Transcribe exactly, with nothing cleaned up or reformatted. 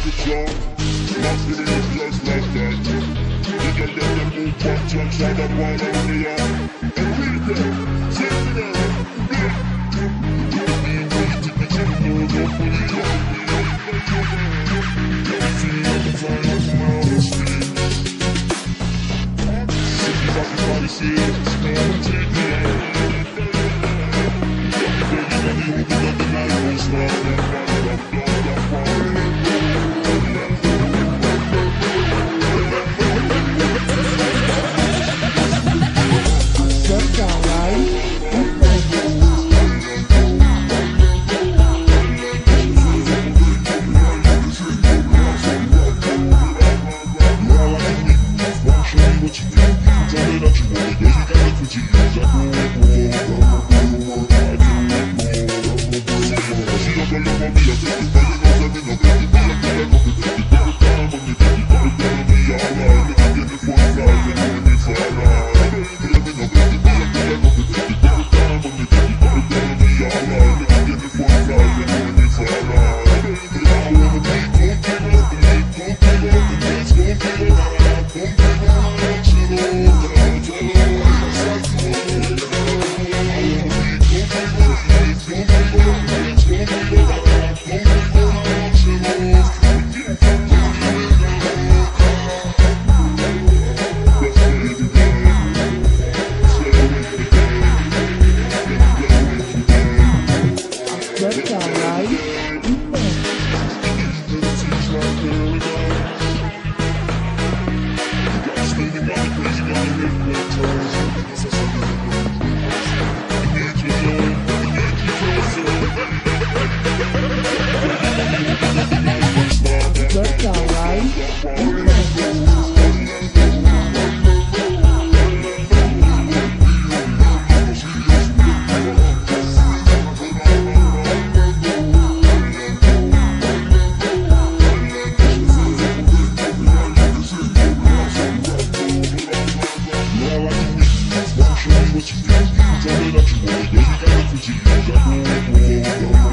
the job. Lost it in the just like that. You can let them move back to outside that one on the air. And read them, check it out. Me and me to be to the world, don't put it on me. Everything on the time of my honesty. Sitting back in my seat, smell and take me out. What you do, tell me that you want it, baby, got it for you, got it for you.